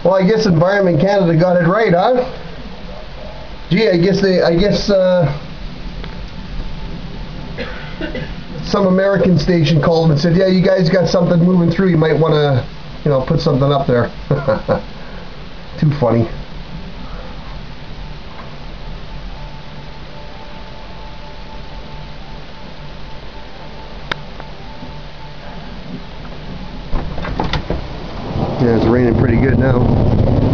Well, I guess Environment Canada got it right, huh? Gee, I guess some American station called them and said, yeah, you guys got something moving through, you might want to, put something up there. Too funny. Yeah, it's raining pretty good now.